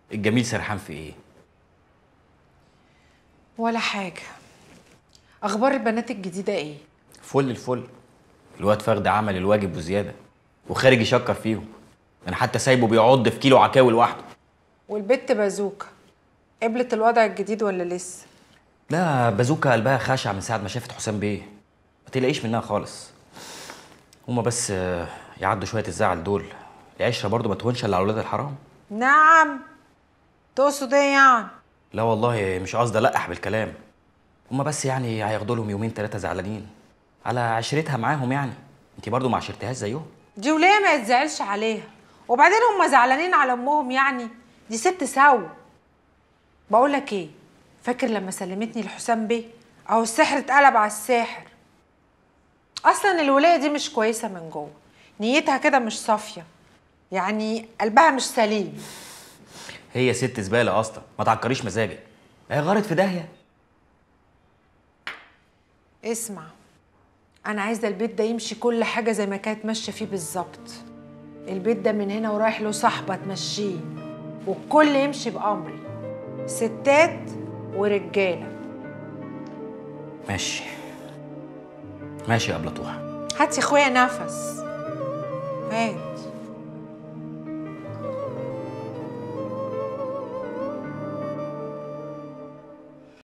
الجميل سرحان في ايه؟ ولا حاجة. أخبار البنات الجديدة إيه؟ فل الفل. الواد فخد عمل الواجب وزياده وخارج يشكر فيهم. انا حتى سايبه بيعض في كيلو عكاوي لوحده. والبت بازوكا قبلت الوضع الجديد ولا لسه؟ لا بازوكا قلبها خاشع من ساعه ما شافت حسام بيه. ما تلاقيش منها خالص. هما بس يعدوا شويه الزعل دول. العشره برضو ما تهونش الا على اولاد الحرام. نعم. تقصد إيه يعني؟ لا والله مش قصدي القح بالكلام. هما بس يعني هياخدوا لهم يومين ثلاثه زعلانين على عشرتها معاهم يعني. انت برضو ما عشرتهاش زيهم. دي وليه ما يتزعلش عليها؟ وبعدين هم زعلانين على أمهم يعني؟ دي ست سو. بقولك إيه؟ فاكر لما سلمتني لحسام بيه؟ أهو السحر اتقلب على الساحر. أصلا الولاية دي مش كويسة من جوه. نيتها كده مش صافية. يعني قلبها مش سليم. هي ست زباله اصلا، ما تعكريش مزاجك. هي غارت في داهيه. اسمع، انا عايزه البيت ده يمشي كل حاجه زي ما كانت ماشيه فيه بالظبط. البيت ده من هنا ورايح له صاحبه تمشيه، والكل يمشي بامري، ستات ورجاله. ماشي ماشي يا ابله طوحه. هات يا اخويا نفس. ايه